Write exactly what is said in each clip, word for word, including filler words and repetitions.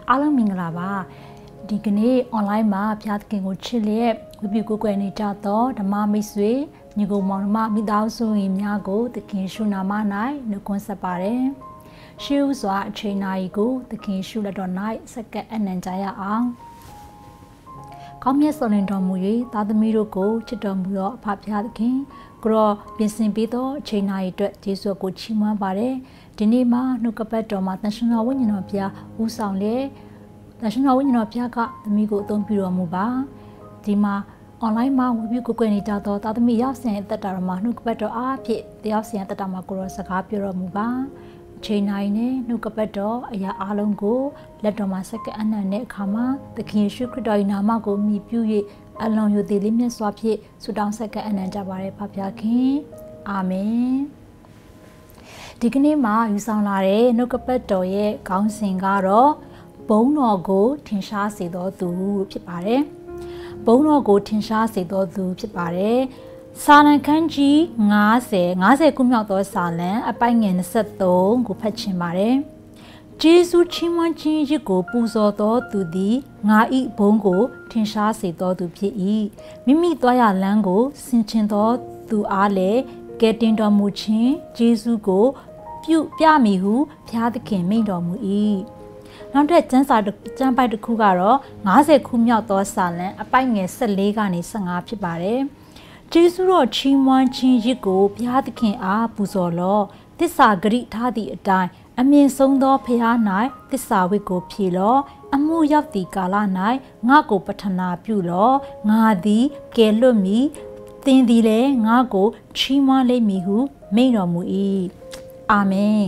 အားလုံးမင်္ဂလာပါဒီကနေ့ online မှာဖျားသခင်ကိုချစ်လျက်ဝိပုကိုယ်ကွယ်နေကြသောဓမ္မမိတ်ဆွေညီကိုမောင်နှမမိသားစုဝင်များကိုသခင်ရှုနာမ၌နှုတ်ခွန်းဆက်ပါတယ်ရှေးဥစွာအချိန်နာရီကိုသခင်ရှုလက်တော်၌စက္ကန့်အနံကြရအောင်ကောင်းမြတ်စွာတော်မူ၍သားသမီးတို့ကိုချစ်တော်မူသောအဖဖျားသခင်ကိုရောပြင်ဆင်ပေးသောအချိန်နာရီအတွက်ယေရှုကိုချီးမွမ်းပါတယ်ဒီနေ့မှာနှုတ်ကပတ်တော်မှာသင်္ရှင်တော်ဝိညာဉ်တော်ဘုရားဦးဆောင်လေသင်္ရှင်တော်ဝိညာဉ်တော်ဘုရားကသမီးကိုအသုံးပြုတော်မူပါဒီမှာ online မှာဝိပုကိုယ်ကွယ်နေကြသောသားသမီးရောက်စဉ်အသက်တာမှာနှုတ်ကပတ်တော်အားဖြင့်တရားစီရင်သက်တာမှာကိုရောစကားပြောတော်မူပါအချိန်နာရီနဲ့နှုတ်ကပတ်တော်အရာအလုံးကိုလက်တော်မှာစက္ကန့်အနံ့တဲ့အခါမှာသခင်ယေရှုခရစ်တော်၏နာမကိုမြည်ပြု၍အလွန်ယိုသေးလေးမြတ်စွာဖြင့်ဆုတောင်းစက္ကန့်အနံ့ကြပါれဖဖျားခင်အာမင်ဒီကနေ့မှာယူဆောင်လာတဲ့နှုတ်ကပတ်တော်ရဲ့ခေါင်းစဉ်ကတော့ဘုန်းတော်ကိုထင်ရှားစေသောသူဖြစ်ပါတယ်ဘုန်းတော်ကိုထင်ရှားစေသောသူဖြစ်ပါတယ်စာလံခန်းကြီး၅၀ ၅၀ခုမြောက်သောစာလံအပိုင်ငယ်၂၃ကိုဖတ်ချင်ပါတယ်ဂျေဇုချီးမွမ်းခြင်းရစ်ကိုပူဇော်သောသူသည်ငါ၏ဘုန်းကိုထင်ရှားစေသောသူဖြစ်၏မိမိသွားရလမ်းကိုဆင်ခြင်သောသူအားလည်းကယ်တင်တော်မူခြင်းဂျေဇုကိုပြုပြမည်ဟုဘုရားသခင်မိန့်တော်မူ၏နောက်ထပ်ကျမ်းစာကျမ်းပိုက်တစ်ခုကတော့၅၀ခုမြောက်သောစာလံအပိုင်ငယ်၁၄ကနေ၁၅ဖြစ်ပါတယ်ကျေးဇူးတော်ချီးမွမ်းခြင်းရစ်ကိုဘုရားသခင်အားပူဇော်လော့သစ္စာဂရိထားသည့်အတိုင်းအမြင့်ဆုံးသောဘုရား၌သစ္စာဝိတ်ကိုဖြေလော့အမှုရောက်သည့်ကာလ၌ငါကိုပထနာပြုလော့ငါသည်ကယ်လွတ်မည်သင်သည်လည်းငါကိုချီးမွမ်းလိမ့်မည်ဟုမိန့်တော်မူ၏အာမင်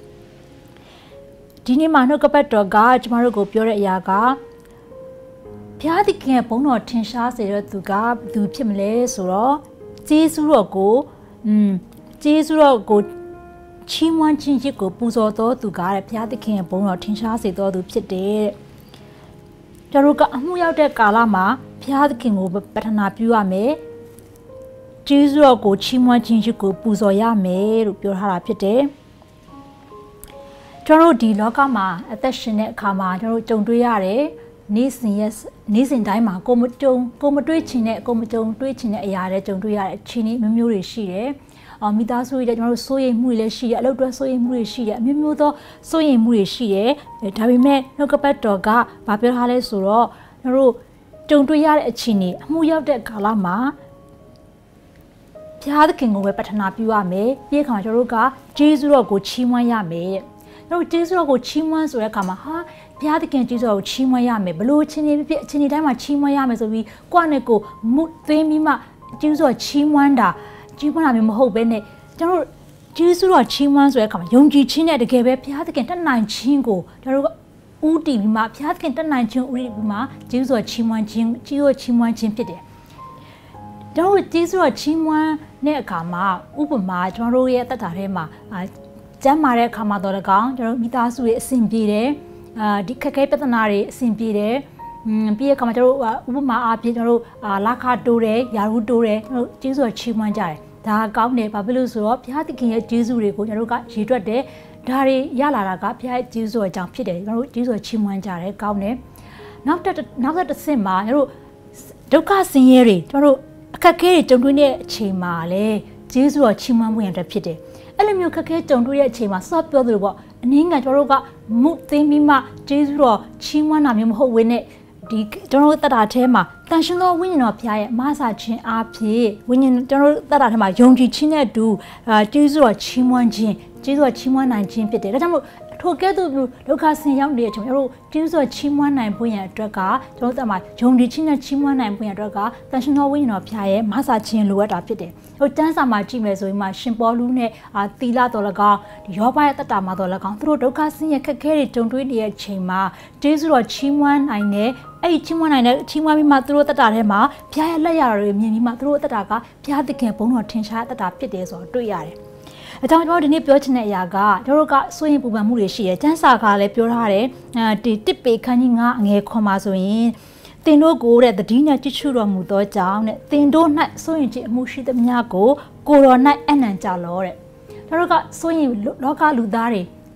ဒီနေ့မှာနှုတ်ကပတ်တော်ကကျမတို့ကိုပြောတဲ့အရာကဘုရားသခင်ရဲ့ဘုန်းတော်ထင်ရှားစေတဲ့သူကဘယ်သူဖြစ်မလဲဆိုတော့ကျေးဇူးတော်ကိုอืมကျေးဇူးတော်ကိုချီးမွမ်းခြင်းရစ်ကိုပူဇော်တော်သူကတဲ့ဘုရားသခင်ရဲ့ဘုန်းတော်ထင်ရှားစေတော်သူဖြစ်တယ်။ကျွန်တော်ကအမှုရောက်တဲ့ကာလမှာဘုရားသခင်ကိုပထနာပြုရမယ်။ကျေးဇူးတော်ကိုချီးမွမ်းခြင်းရစ်ကိုပူဇော်ရမယ်လို့ပြောထားတာဖြစ်တယ်။ကျွန်တော်ဒီလောကမှာအသက်ရှင်တဲ့အခါမှာကျွန်တော်ကြုံတွေ့ရတယ်နေ့စဉ်ရက်နေ့စဉ်တိုင်းမှာကိုမကြုံကိုမတွေ့ချင်တဲ့ကိုမကြုံတွေ့ချင်တဲ့အရာတွေကြုံတွေ့ရတဲ့အချင်းမျိုးမျိုးတွေရှိတယ်။အော်မိသားစုတွေကျွန်တော်တို့စိုးရိမ်မှုတွေလည်းရှိတယ်အလုပ်အတွက်စိုးရိမ်မှုတွေရှိတယ်အမျိုးမျိုးသောစိုးရိမ်မှုတွေရှိတယ်။ဒါပေမဲ့နှုတ်ကပတ်တော်ကဘာပြောထားလဲဆိုတော့ကျွန်တော်တို့ကြုံတွေ့ရတဲ့အချင်းတွေအမှုရောက်တဲ့ကာလမှာဘုရားသခင်ကိုပဲပတ္ထနာပြုရမယ်။ပြီးခါကျွန်တော်တို့ကဂျေဇုတော်ကိုချီးမွမ်းရမယ်တဲ့။ကျွန်တော်ဂျေဇုတော်ကိုချီးမွမ်းဆိုတဲ့အခါမှာဟာဘုရားသခင်ကျေးဇူးတော်ကိုချီးမွမ်းရမယ်ဘလို့ချင်းနေဖြစ်အချင်းဒီတိုင်းမှာချီးမွမ်းရမယ်ဆိုပြီးကိုယ့်နဲ့ကိုမှုသွင်းပြီးမှကျေးဇူးတော်ချီးမွမ်းတာချီးမွမ်းတာမျိုးမဟုတ်ဘဲနဲ့ကျွန်တော်ကျေးဇူးတော်ချီးမွမ်းဆိုတဲ့အခါမှာယုံကြည်ခြင်းနဲ့တကယ်ပဲဘုရားသခင်တတ်နိုင်ခြင်းကိုကျွန်တော်တို့ဥတည်ပြီးမှဘုရားသခင်တတ်နိုင်ခြင်းဥတည်ပြီးမှကျေးဇူးတော်ချီးမွမ်းခြင်းကျေးဇူးတော်ချီးမွမ်းခြင်းဖြစ်တယ်ကျွန်တော်ကျေးဇူးတော်ချီးမွမ်းတဲ့အခါမှာဥပမာကျွန်တော်တို့ရဲ့တတ်တာထဲမှာကျမ်းမာတဲ့အခါမှာတော့၎င်းကျွန်တော်မိသားစုရဲ့အစဉ်ပြေတယ်အာဒီခက်ခဲပြဿနာတွေအဆင်ပြေတယ်อืมပြီးရခါမှာကျတို့ဥပမာအားဖြင့်ကျတို့လာခတိုးတယ်ယာရုတိုးတယ်ကျတို့ကျေးဇူးတော်ချီးမွမ်းကြတယ်ဒါကောင်းတယ်ဘာဖြစ်လို့ဆိုတော့ဘုရားသခင်ရဲ့ကျေးဇူးတွေကိုကျတို့ကရည်တွက်တယ်ဒါတွေရလာတာကဘုရားရဲ့ကျေးဇူးတော်ကြောင့်ဖြစ်တယ်ကျတို့ကျေးဇူးတော်ချီးမွမ်းကြတယ်ကောင်းတယ်နောက်တစ်နောက်တစ်ဆင့်မှာကျတို့ဒုက္ခဆင်းရဲတွေကျတို့အခက်ခဲတွေကြုံတွေ့တဲ့အချိန်မှာလေကျေးဇူးတော်ချီးမွမ်းမှုရတဲ့ဖြစ်တယ်အဲ့လိုမျိုးခက်ခဲကြုံတွေ့တဲ့အချိန်မှာစောပြောသလိုပေါ့အနည်းငယ်ကျွန်တော်တို့ကမှုသိမ်းပြီးမှကျေးဇူးတော်ချီးမွမ်းတာမျိုးမဟုတ်ဝင်းနဲ့ဒီကျွန်တော်တို့တတ်တာထဲမှာတန်ရှင်သောဝိညာဉ်တော်ဘုရားရဲ့မဆာခြင်းအားဖြင့်ဝိညာဉ်ကျွန်တော်တို့တတ်တာထဲမှာယုံကြည်ခြင်းနဲ့အတူအာကျေးဇူးတော်ချီးမွမ်းခြင်းကျေးဇူးတော်ချီးမွမ်းနိုင်ခြင်းဖြစ်တယ်ဒါကြောင့်မို့ထိုကဲ့သို့ဒုက္ခဆင်းရောက်နေတဲ့အချိန်ကျွန်တော်တို့ကျေးဇူးတော်ချီးမွမ်းနိုင်ဖို့ရန်အတွက်ကကျွန်တော်တို့တတ်မှာယုံကြည်ခြင်းနဲ့ချီးမွမ်းနိုင်ဖို့ရန်အတွက်ကတန်ရှင်သောဝိညာဉ်တော်ဘုရားရဲ့မဆာခြင်းလိုအပ်တာဖြစ်တယ်ဟိုတန်းစာမှာကြည့်မယ်ဆိုရင်မှရှင်ပေါလုနဲ့အာသီလတော်၎င်းဒီယောဘရဲ့တတ်တာမှာတော်၎င်းသူတို့ဒုက္ခဆင်းရဲခက်ခဲတွေကြုံတွေ့နေတဲ့အချိန်မှာကျေးဇူးတော်ချီးမွမ်းနိုင်တဲ့အဲ့ဒီချီးမွမ်းနိုင်တဲ့ချီးမွမ်းပြီးမှသူတို့တတ်တာထဲမှာဘုရားရဲ့လက်ရတော်တွေမြင်ပြီးမှသူတို့တတ်တာကဘုရားသခင်ဘုန်းတော်ထင်ရှားတတ်တာဖြစ်တယ်ဆိုတော့တွေ့ရတယ်အကြောင်းကျွန်တော်ဒီနေ့ပြောချင်တဲ့အရာကကျွန်တော်တို့ကစိုးရင်ပူပန်မှုတွေရှိတယ်ကျန်းစာကလည်းပြောထားတယ်အဲဒီတစ်ပေခန်းကြီးငါအငယ်ခွန်မှာဆိုရင်တင်တို့ကိုတဲ့တတိနဲ့ကြည့်ရှုတော်မူသောကြောင့်တဲ့တင်တို့၌စိုးရင်ခြင်းအမှုရှိသမျှကိုကိုတော်၌အနံ့ကြလောတဲ့ကျွန်တော်တို့ကစိုးရင်လောကလူသားတွေ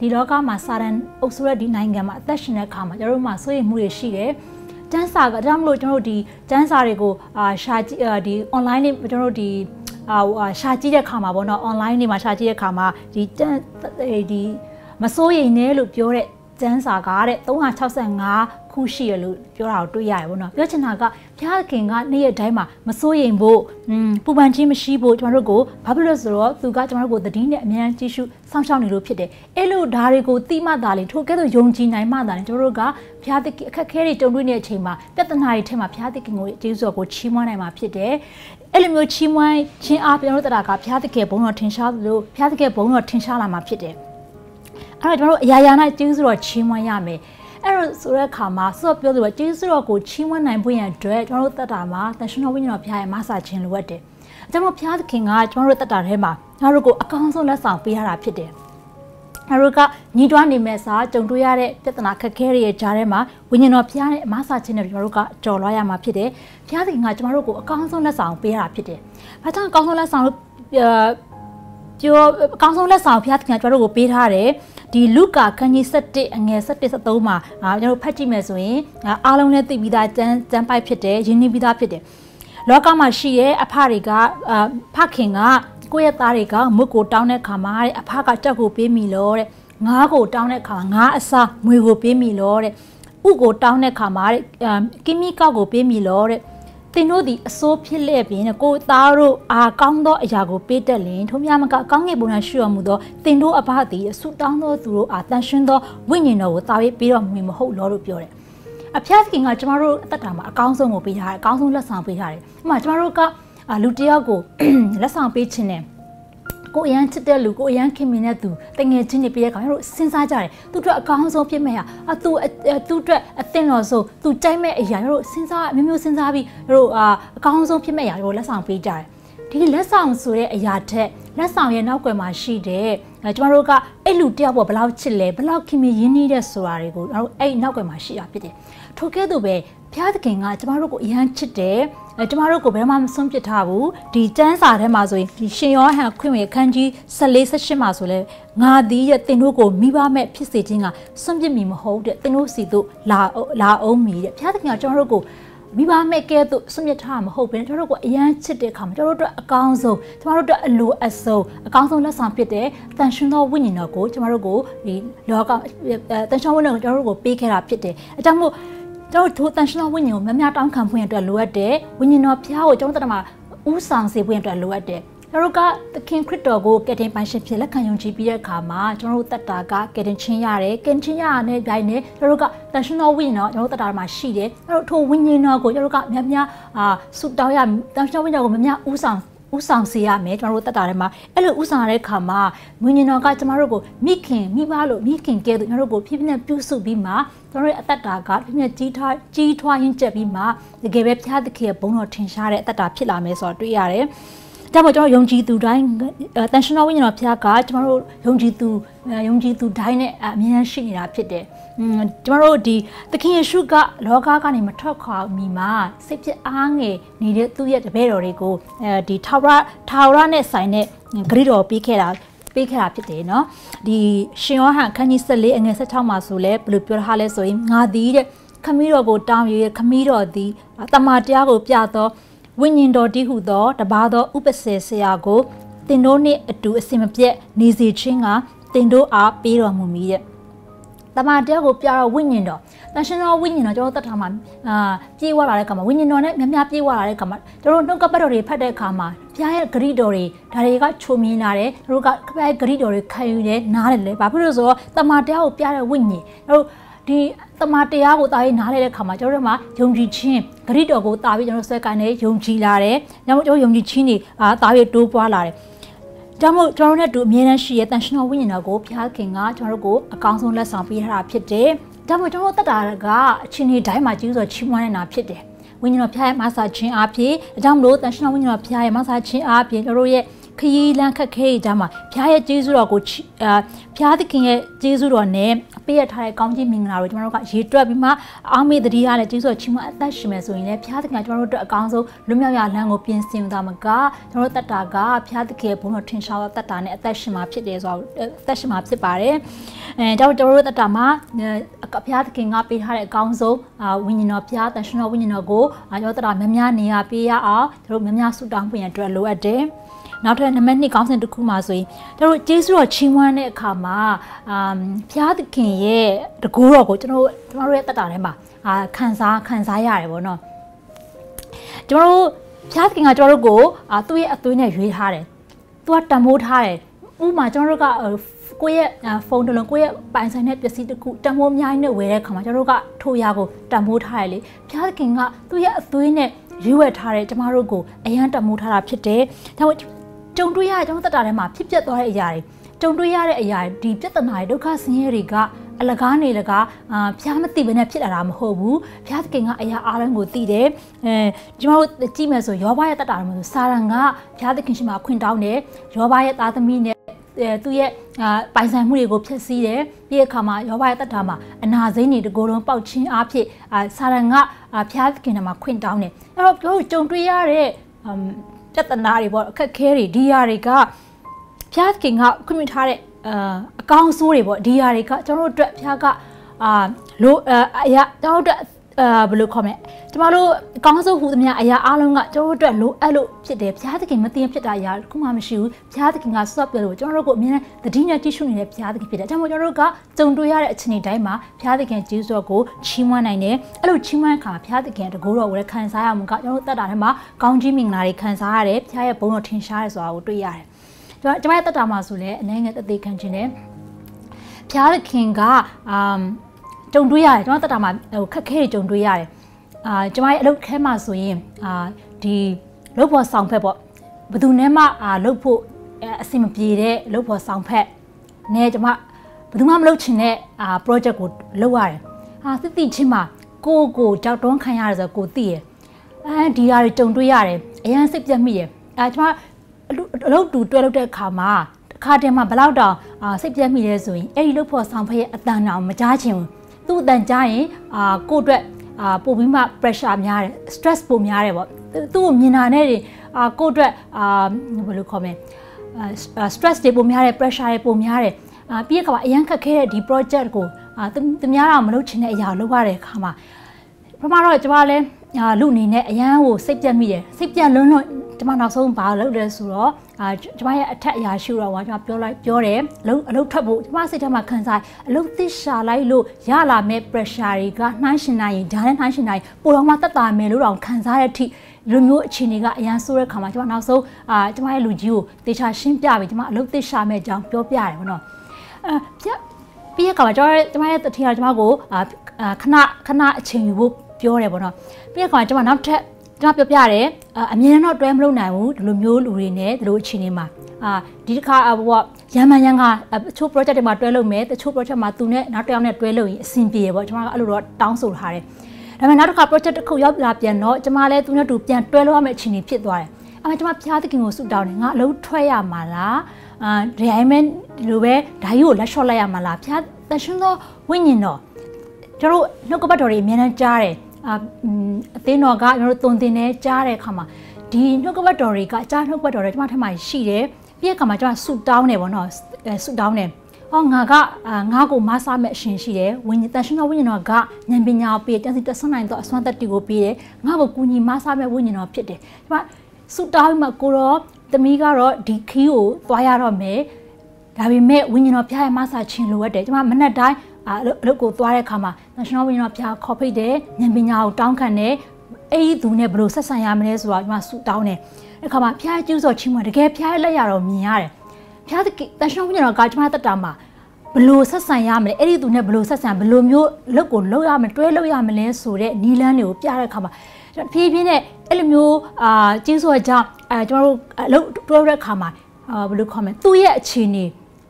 ဒီလောကမှာစာရန်အုပ်စုရဲ့ဒီနိုင်ငံမှာအသက်ရှင်တဲ့အခါမှာကျွန်တော်တို့မှာစိုးရိမ်မှုတွေရှိတယ်တန်းစာကဒါမှမဟုတ်ကျွန်တော်တို့ဒီတန်းစာတွေကိုအာရှာဒီ online နဲ့ကျွန်တော်တို့ဒီအာရှာကြည့်တဲ့အခါမှာပေါ့နော် online နေမှာရှာကြည့်တဲ့အခါမှာဒီတန်းဒီမစိုးရိမ်နဲ့လို့ပြောတဲ့တန်းစာကားတဲ့သုံးရာ၆ဆ၅ခုရှိရလို့ပြောတာကိုတွေ့ရတယ်ပေါ့နော်ပြောချင်တာကဘုရားခင်ကနေ့ရက်တိုင်းမှာမစိုးရိမ်ဖို့ပူပန်ခြင်းမရှိဖို့ကျွန်တော်တို့ကိုဘာဖြစ်လို့ဆိုတော့သူကကျွန်တော်တို့ကိုသတိနဲ့အမြဲတမ်းကြည့်ရှုစောင့်ရှောက်နေလို့ဖြစ်တယ်အဲ့လိုဓာတွေကိုသိမှသာလေထိုကဲ့သို့ယုံကြည်နိုင်မှသာလေကျွန်တော်တို့ကဘုရားသခင်အခက်ခဲတွေတုံ့တွေ့နေတဲ့အချိန်မှာပြဿနာတွေထဲမှာဘုရားသခင်ကိုကျေးဇူးတော်ကိုချီးမွမ်းနိုင်မှာဖြစ်တယ်အဲ့လိုမျိုးချီးမွမ်းခြင်းအားကျွန်တော်တို့တရားကဘုရားသခင်ဘုန်းတော်ထင်ရှားလို့ဘုရားသခင်ဘုန်းတော်ထင်ရှားလာမှာဖြစ်တယ်အဲ့တော့ကျွန်တော်တို့အရာရာ၌ကျေးဇူးတော်ချီးမွမ်းရမယ်အဲ့တော့ဆိုတဲ့အခါမှာဆော့ပြောလို့ကျေးဇူးတော်ကိုချီးမွမ်းနိုင်ဖို့ရန်အတွက်ကျွန်တော်တို့တက်တာမှာတန်ရှင်တော်ဝိညာဉ်တော်ဘုရားရဲ့မဆာခြင်းလိုအပ်တယ်။အဲကြောင့်မို့ဘုရားသခင်ကကျွန်တော်တို့တက်တာထဲမှာကျွန်တော်တို့ကိုအကောင်းဆုံးလက်ဆောင်ပေးရတာဖြစ်တယ်။ကျွန်တော်တို့ကညီတွားနေမဲ့စာကြုံတွေ့ရတဲ့ပြဿနာခက်ခဲတွေရဲ့ကြားထဲမှာဝိညာဉ်တော်ဘုရားရဲ့မဆာခြင်းနဲ့ကျွန်တော်တို့ကကြော်လွှားရမှာဖြစ်တယ်။ဘုရားသခင်ကကျွန်တော်တို့ကိုအကောင်းဆုံးလက်ဆောင်ပေးရတာဖြစ်တယ်။ဘာကြောင့်အကောင်းဆုံးလက်ဆောင်လို့ပြောအကောင်းဆုံးလက်ဆောင်ဘုရားသခင်ကကျွန်တော်တို့ကိုပေးထားတယ်။ဒီလုကာခန်းကြီး၁၁အငယ်၁၁ ၁၃မှာကျွန်တော်တို့ဖတ်ကြည့်မယ်ဆိုရင်အားလုံးနဲ့သိပြီးသားကျမ်းကျမ်းပိုက်ဖြစ်တယ်ရင်းနှီးပြီးသားဖြစ်တယ်လောကမှာရှိရဲ့အဖတွေကဖခင်ကကိုယ့်ရဲ့သားတွေကမွတ်ကိုတောင်းတဲ့ခါမှာတဲ့အဖကတက်ကိုပေးမိလို့တဲ့ငါးကိုတောင်းတဲ့ခါမှာငါးအစားမွေကိုပေးမိလို့တဲ့ဥကိုတောင်းတဲ့ခါမှာတဲ့ကီမီကောက်ကိုပေးမိလို့တဲ့သင်တို့ဒီအစိုးဖြစ်လက်ပြီးကိုသားတို့အာကောင်းသောအရာကိုပေးတတ်လင်ထုံးများမကကောင်းကင်ဘုံ၌ရှိတော်မူသောသင်တို့အဘသည်အဆုတောင်းသောသူတို့အာတန်ရှင်းသောဝိညာဉ်တော်ကိုတာပြီးပေးတော်မူမဟုတ်လောလို့ပြောတယ်အဖျားသခင်ကကျမတို့အသက်တာမှာအကောင်းဆုံးကိုပေးထားတယ်အကောင်းဆုံးလက်ဆောင်ပေးထားတယ်ဥပမာကျမတို့ကလူတစ်ယောက်ကိုလက်ဆောင်ပေးခြင်းနဲ့ကိုအရန်ချစ်တဲ့လူကိုအရန်ခင်မင်တဲ့သူတငယ်ချင်းတွေပြည့်တဲ့ခါကျတော့စဉ်းစားကြတယ်သူတို့အကောင်းဆုံးဖြစ်မဲ့ဟာအသူသူတို့အသင်တော်ဆိုသူကြိုက်မဲ့အရာတို့စဉ်းစားမျိုးမျိုးစဉ်းစားပြီးတို့အကောင်းဆုံးဖြစ်မဲ့အရာတို့လက်ဆောင်ပေးကြတယ်ဒီလက်ဆောင်ဆိုတဲ့အရာထက်လက်ဆောင်ရဲ့နောက်ွယ်မှာရှိတဲ့ကျမတို့ကအဲ့လူတယောက်ပေါ်ဘယ်လောက်ချစ်လဲဘယ်လောက်ခင်မင်ရင်းနှီးတဲ့ဆိုတာတွေကိုတို့အဲ့နောက်ွယ်မှာရှိတာဖြစ်တယ်ထို့ကဲ့သို့ပဲဘုရားသခင်ကကျမတို့ကိုအရန်ချစ်တယ်အဲကျမတို့ကိုဘယ်မှမဆုံးပစ်ထားဘူးဒီကျမ်းစာထဲမှာဆိုရင်ဒီရှင်ယောဟန်ခွင့်ဝင်ခန်းကြီး၁၄ ၁၈မှာဆိုလဲငါသည်တဲ့သင်တို့ကိုမိဘမဲ့ဖြစ်စေခြင်းကစွန့်ပစ်မိမဟုတ်တဲ့သင်တို့စီတို့လာလာအောင်မီတဲ့ဘုရားသခင်ကကျမတို့ကိုမိဘမဲ့ကဲသို့စွန့်ပစ်ထားမှာမဟုတ်ဘဲကျမတို့ကိုအရန်ချစ်တဲ့အခါမှာကျမတို့အတွက်အကောင်းဆုံးကျမတို့အတွက်အလိုအဆုံးအကောင်းဆုံးလက်ဆောင်ဖြစ်တဲ့တန်ရှင်သောဝိညာဉ်တော်ကိုကျမတို့ကိုဒီလောကတန်ရှင်ဝိညာဉ်တော်ကိုကျမတို့ကိုပေးခဲ့တာဖြစ်တယ်အဲကြောင့်မို့ကျွန်တော်တို့တန်ရှင်တော်ဝိညာဉ်ကိုများများတောင်းခံဖို့ရတဲ့လိုအပ်တယ်ဝိညာဉ်တော်ဖျားကိုကျွန်တော်တို့တမဥဆောင်စေဖို့ရတဲ့လိုအပ်တယ်ကျွန်တော်တို့ကသခင်ခရစ်တော်ကိုကယ်တင်ပိုင်ရှင်ဖြစ်လက်ခံယုံကြည်ပြီးတဲ့အခါမှာကျွန်တော်တို့တတ်တာကကယ်တင်ခြင်းရတယ်ကယ်တင်ခြင်းရတဲ့ဘိုင်းနဲ့ကျွန်တော်တို့ကတန်ရှင်တော်ဝိညာဉ်တော်ကျွန်တော်တို့တတ်တာမှာရှိတယ်အဲ့တော့ထိုဝိညာဉ်တော်ကိုကျွန်တော်တို့ကများများအာဆုတောင်းရတန်ရှင်တော်ဝိညာဉ်ကိုများများဥဆောင်ဥဆောင်စေရမယ်ကျွန်တော်တို့တက်တာထဲမှာအဲ့လိုဥဆောင်ရတဲ့ခါမှာဝိညာဉ်တော်ကကျမတို့ကိုမိခင်မိဘလို့မိခင်ကဲလို့ကျွန်တော်တို့ကိုဖြည်းဖြည်းနဲ့ပြုစုပြီးမှကျွန်တော်တို့အသက်တာကဖြည်းဖြည်းကြီးထွားကြီးထွားရင်းကျက်ပြီးမှတကယ်ပဲဘုရားသခင်ရဲ့ဘုန်းတော်ထင်ရှားတဲ့အသက်တာဖြစ်လာမယ်ဆိုတော့တွေ့ရတယ်ဒါပေမဲ့ကျွန်တော်ယုံကြည်သူတိုင်းတန်ရှင်တော်ဝိညာဉ်တော်ဘုရားကကျမတို့ယုံကြည်သူယုံကြည်သူတိုင်းနဲ့အမြဲတမ်းရှိနေတာဖြစ်တယ်။ကျမတို့ဒီသခင်ယေရှုကလောကကနေမထွက်ခွာမီမှာစိတ်ဖြစ်အားငယ်နေတဲ့သူ့ရဲ့တပည့်တော်တွေကိုအဲဒီထာဝရထာဝရနဲ့ဆိုင်တဲ့ဂရုတော်ပေးခဲ့တာပေးခဲ့တာဖြစ်တယ်နော်။ဒီရှင်ယောဟန်ခန်းကြီး၁၄အငယ်၁၆မှာဆိုလဲဘယ်လိုပြောထားလဲဆိုရင်ငါသည်တဲ့ခမည်းတော်ကိုတောင်းရခမည်းတော်သည်တမန်တရားကိုပြသောဝိညာဉ်တော်တည်ဟုသောတပါးသောဥပစေဆရာကိုသင်တို့နှင့်အတူအစင်မပြတ်နေစေခြင်းကသင်တို့အားပေးတော်မူမည်တဲ့တမန်တရားကိုပြတော့ဝိညာဉ်တော်တန်ရှင်တော်ဝိညာဉ်တော်ကျွန်တော်သက်ထားမှာအာပြေးဝလာတဲ့အခါမှာဝိညာဉ်တော်နဲ့များများပြေးဝလာတဲ့အခါမှာကျွန်တော်နှုတ်ကပတ်တော်တွေဖတ်တဲ့အခါမှာဘုရားရဲ့ဂရုတော်တွေဒါတွေကချုံမြင်လာတယ်တို့ကဘုရားရဲ့ဂရုတော်တွေခံယူတယ်နားတယ်လေဘာဖြစ်လို့ဆိုတော့တမန်တရားကိုပြတဲ့ဝိညာဉ်တို့ဒီတမန်တရားကိုတာရေးနားလဲတဲ့ခါမှာကျွန်တော်တို့မှာယုံကြည်ခြင်းဂရိတော်ကိုတာပြီးကျွန်တော်ဆွဲကိုင်းနေယုံကြည်လာတယ်။ဒါမှမဟုတ်ကျွန်တော်ယုံကြည်ခြင်းတွေအာတာပြီးတိုးပွားလာတယ်။ဒါမှမဟုတ်ကျွန်တော်တို့နဲ့တူအမြဲတမ်းရှိရဲ့တန်ရှင်တော်ဝိညာဉ်တော်ကိုဘုရားခင်ကကျွန်တော်တို့ကိုအကောင်းဆုံးလက်ဆောင်ပေးထားတာဖြစ်တယ်။ဒါမှမဟုတ်ကျွန်တော်တို့တတ်တာကအချင်းဒီတိုင်းမှာကျေးဇူးတော်ချီးမွမ်းနေတာဖြစ်တယ်။ဝိညာဉ်တော်ဘုရားရဲ့မဆာခြင်းအားဖြင့်အကြောင်းမလို့တန်ရှင်တော်ဝိညာဉ်တော်ဘုရားရဲ့မဆာခြင်းအားဖြင့်ကျွန်တော်တို့ရဲ့ခီလန်းခက်ခဲကြမှာဖျားရဲ့ကျေးဇူးတော်ကိုအာဖျားသခင်ရဲ့ကျေးဇူးတော်နဲ့ပေးရထားတဲ့ကောင်းကြီးမင်္ဂလာတွေကျွန်တော်တို့ကရေတွက်ပြီးမှအောင်းမေတ္တိရနဲ့ကျေးဇူးတော်ချီးမွမ်းအသက်ရှင်မယ်ဆိုရင်လည်းဖျားသခင်ကကျွန်တော်တို့အတွက်အကောင်းဆုံးလွတ်မြောက်ရလမ်းကိုပြင်ဆင်သားမကကျွန်တော်တို့တတ်တာကဖျားသခင်ရဲ့ဘုန်းတော်ထင်ရှားသောတတ်တာနဲ့အသက်ရှင်မှာဖြစ်တယ်ဆိုတော့အသက်ရှင်မှာဖြစ်ပါတယ်အဲကျွန်တော်တို့တတ်တာမှာဖျားသခင်ကပေးထားတဲ့အကောင်းဆုံးဝိညာဉ်တော်ဖျားတန်ရှင်တော်ဝိညာဉ်တော်ကိုကျွန်တော်တို့တတ်တာများများနေရပေးရအောင်ကျွန်တော်များများဆုတောင်းပွင့်ရအတွက်လိုအပ်တယ်နောက်ထပ်နံပါတ်နှစ်ကောင်းစဉ်တစ်ခုမှာဆိုရင်တို့ကျေးဇူးတော်ချီးမွမ်းတဲ့အခါမှာအာဖျားသခင်ရဲ့တကူတော်ကိုကျွန်တော်ကျွန်တော်တို့ရဲ့တက်တာထဲမှာအာခံစားခံစားရတယ်ပေါ့နော်ကျွန်တော်တို့ဖျားသခင်ကကျွန်တော်တို့ကိုအာသူ့ရဲ့အသွေးနဲ့ရွေးထားတယ်သူကတံမိုးထားတယ်ဥပမာကျွန်တော်တို့ကကိုယ့်ရဲ့ဖုန်းတစ်လုံးကိုယ့်ရဲ့ပိုင်ဆိုင်တဲ့ပစ္စည်းတစ်ခုတံမိုးအများကြီးနဲ့ဝယ်တဲ့အခါမှာကျွန်တော်တို့ကထိုရာကိုတံမိုးထားရလေဖျားသခင်ကသူ့ရဲ့အသွေးနဲ့ရွေးဝယ်ထားတဲ့ကျမတို့ကိုအရန်တံမိုးထားတာဖြစ်တယ်ဒါပေမဲ့ကြုံတွေ့ရတဲ့ကျွန်တော်တက်တာထဲမှာဖြစ်ပျက်သွားတဲ့အရာတွေကြုံတွေ့ရတဲ့အရာဒီပြဿနာတွေဒုက္ခဆင်းရဲတွေကအလကားနေလကားအာဖျားမသိဘဲနဲ့ဖြစ်လာတာမဟုတ်ဘူးဖျားသခင်ကအရာအားလုံးကိုသိတယ်အဲကျမတို့ကြည့်မယ်ဆိုယောဘရဲ့တက်တာထဲမှာဆိုစာရန်ကဖျားသခင်ရှိမှခွင့်တောင်းတယ်ယောဘရဲ့သားသမီးနဲ့သူ့ရဲ့ပိုင်ဆိုင်မှုတွေကိုဖျက်ဆီးတယ်ပြီးတဲ့အခါမှာယောဘရဲ့တက်တာမှာအနာစိမ့်တွေတကိုယ်လုံးပေါက်ချင်းအားဖြင့်စာရန်ကဖျားသခင်ထဲမှာခွင့်တောင်းတယ်အဲ့တော့တို့ကြုံတွေ့ရတဲ့ပြဿနာတွေပေါ့အခက်ခဲတွေဒီຢာတွေကဖျားသခင်ကခွင့်ပြုထားတဲ့အအကောင်းဆိုးတွေပေါ့ဒီຢာတွေကကျွန်တော်တို့အတွက်ဖျားကအာလို့အရာကျွန်တော်တို့အဲဘယ်လိုခေါ်မလဲကျမတို့အကောင်းဆုံးဟူသမျှအရာအားလုံးကကျွန်တော်တို့အတွက်လိုအပ်လို့ဖြစ်တယ်ဘုရားသခင်မသိဖြစ်တာအရာခုမှမရှိဘူးဘုရားသခင်ကဆော့ပြလို့ကျွန်တော်တို့ကိုအမြဲတမ်းသတိနဲ့ကြည့်ရှုနေတဲ့ဘုရားသခင်ဖြစ်တယ်ဒါကြောင့်မို့ကျွန်တော်တို့ကကြုံတွေ့ရတဲ့အချိန်တိုင်းမှာဘုရားသခင်ကျေးဇူးတော်ကိုချီးမွမ်းနိုင်တယ်အဲ့လိုချီးမွမ်းခါဘုရားသခင်တကူတော်ကိုလည်းခံစားရမှာကကျွန်တော်တို့တက်တာထဲမှာကောင်းကြီးမင်္ဂလာတွေခံစားရတယ်ဘုရားရဲ့ဘုန်းတော်ထင်ရှားတယ်ဆိုတာကိုတွေ့ရတယ်ကျွန်တော်ကျွန်မရဲ့တက်တာမှာဆိုလည်းအနေငယ်သက်သေခံခြင်းနဲ့ဘုရားသခင်ကအမ်ကြုံတွေ့ရတယ်ကျွန်တော်တက်တာမှာဟိုခက်ခဲတွေကြုံတွေ့ရတယ်အာကျမရဲ့အလုပ်ခဲမှာဆိုရင်အာဒီလုပ်ဖို့ဆောင်ဖက်ပေါ့ဘယ်သူနဲ့မှအာလုပ်ဖို့အဆင်မပြေတဲ့လုပ်ဖို့ဆောင်ဖက်နဲ့ကျမဘယ်သူမှမလုပ်ချင်တဲ့အာ project ကိုလုပ်ရတယ်ဟာသိသိချင်းမှာကိုကိုကြောက်တွန်းခံရတယ်ဆိုတော့ကိုသိရအဲဒီဟာတွေကြုံတွေ့ရတယ်အရင်စိတ်ပြတ်မိရအဲကျမအလုပ်တူတွဲလုပ်တဲ့အခါမှာအခါတည်းမှာဘယ်တော့တောင်အာစိတ်ပြတ်မိလဲဆိုရင်အဲ့ဒီလုပ်ဖို့ဆောင်ဖက်ရဲ့အတန်အောင်မကြားချင်ဘူးသူ့အတန်ကြားရင်အာကိုအတွက်အာပို့ပြီးမှ pressure များတယ် stress ပိုများတယ်ပေါ့သူ့ကိုမြင်တာနဲ့အာကိုယ့်အတွက်အာဘယ်လိုခေါ်မလဲအာ stress တွေပိုများတယ် pressure တွေပိုများတယ်အာပြီးရခါမှာအရန်ခက်ခဲတဲ့ဒီ project ကိုအာသူများတော့မလုပ်ချင်တဲ့အရာလုပ်ရတဲ့အခါမှာပထမတော့ကျွန်မလည်းအာလူအနေနဲ့အရန်ကိုစိတ်ပြတ်မိတယ်စိတ်ပြတ်လွန်းလွန်းကျွန်မနောက်ဆုံးဘာလုပ်လဲဆိုတော့အာကျွန်မရဲ့အထက်အရာရှိတော့ကကျွန်မပြောလိုက်ပြောတယ်အလုပ်အလုပ်ထွက်ဖို့ကျွန်မစိတ်ထဲမှာခံစားအလုပ်သစ်ရှာလိုက်လို့ရလာမဲ့ pressure တွေကနှိုင်းရှင်နိုင်ရင်ဒါနဲ့နှိုင်းရှင်နိုင်ပိုတော့မှတက်တာမယ်လို့တော့ခံစားရတဲ့အထိလူမျိုးအခြေအနေကအရန်ဆိုးတဲ့ခါမှာကျွန်မနောက်ဆုံးအာကျွန်မရဲ့လူကြီးကိုတေချာရှင်းပြပြီးကျွန်မအလုပ်သစ်ရှာမဲ့အကြောင်းပြောပြရတယ်ပေါ့နော်အဲပြီးရခါမှာကျွန်မကျွန်မရဲ့တတိယကျွန်မကိုအာခဏခဏအချိန်ယူဖို့ပြောတယ်ပေါ့နော်ပြီးရခါမှာကျွန်မနောက်ထပ်ကျွန်တော်ပြောပြရတယ်အမြင်တော့တွဲမလုပ်နိုင်ဘူးဒီလိုမျိုးလူတွေနဲ့ဒီလိုအခြေအနေမှာအာဒီတစ်ခါပေါ့ရမ်းမှန်ရမ်းကတချို့ project တွေမှာတွဲလုပ်မယ်တချို့ project မှာသူနဲ့နောက်တစ်ယောက်နဲ့တွဲလုပ်ရင်အဆင်ပြေပေါ့ကျွန်မကအဲ့လိုတော့တောင်းဆိုထားတယ်ဒါပေမဲ့နောက်တစ်ခါ project တစ်ခုရောက်လာပြန်တော့ကျွန်မလည်းသူနဲ့တူပြန်တွဲလုပ်ရမယ့်အခြေအနေဖြစ်သွားတယ်အဲ့ဒါကျွန်မဖျားသခင်ကိုဆုတောင်းတယ်ငါအလုပ်ထွက်ရမှာလားအာဒီအိမ်မန်ဒီလိုပဲဓာကြီးကိုလက်လျှော့လိုက်ရမှာလားဖျားတရှင်သောဝိညာဉ်တော်ကျွန်တော်နှုတ်ကပတ်တော်တွေအများနဲ့ကြားတယ်အာအသင်းတော်ကကျွန်တော်တို့တုံတင်နေကြားတဲ့အခါမှာဒီနှုတ်ကပတ်တော်တွေကကြားနှုတ်ကပတ်တော်တွေကျွန်မထက်မှရှိတယ်ပြီးတဲ့အခါမှာကျွန်မဆူတောင်းတယ်ပေါ့နော်ဆူတောင်းတယ်ဟောငါကငါ့ကိုမဆားမဲ့အရှင်ရှိတယ်ဝိညာဉ်တန်ရှင်တော်ဝိညာဉ်တော်ကဉာဏ်ပညာကိုပေးတယ်တန်စီတဆွမ်းနိုင်တော့အစွမ်းတတ္တိကိုပေးတယ်ငါ့ကိုကူညီမဆားမဲ့ဝိညာဉ်တော်ဖြစ်တယ်ကျွန်မဆူတောင်းမှကိုတော့သမီးကတော့ဒီခီးကိုသွားရတော့မယ်ဒါပေမဲ့ဝိညာဉ်တော်ဖျားရဲ့မဆားခြင်းလိုအပ်တယ်ကျွန်မမနဲ့တိုင်းအလုပ်ကိုသွားတဲ့အခါမှာ national ဝင်တော့ဖျားခေါ်ဖိတ်တယ်ဉာဏ်ပညာကိုတောင်းခံတယ်အဲ့ဒီသူနဲ့ဘယ်လိုဆက်ဆံရမလဲဆိုတော့ကျွန်မဆူတောင်းတယ်အဲ့ခါမှာဖျားကျူးစော်ချင်းမတကယ်ဖျားရဲ့လက်ရတော့မြင်ရတယ်ဖျား national ဝင်တော့ကကျွန်မတက်တာမှာဘယ်လိုဆက်ဆံရမလဲအဲ့ဒီသူနဲ့ဘယ်လိုဆက်ဆံဘယ်လိုမျိုးလုပ်ကိုလုပ်ရမလဲတွဲလုပ်ရမလဲဆိုတဲ့နီလန်းတွေကိုပြတဲ့အခါမှာဖြည်းဖြည်းနဲ့အဲ့လိုမျိုးအာကျူးစော်ကြောင့်အဲကျွန်တော်တို့အလုပ်တွဲတဲ့အခါမှာအာဘယ်လိုခေါ်မလဲသူ့ရဲ့အခြေအနေ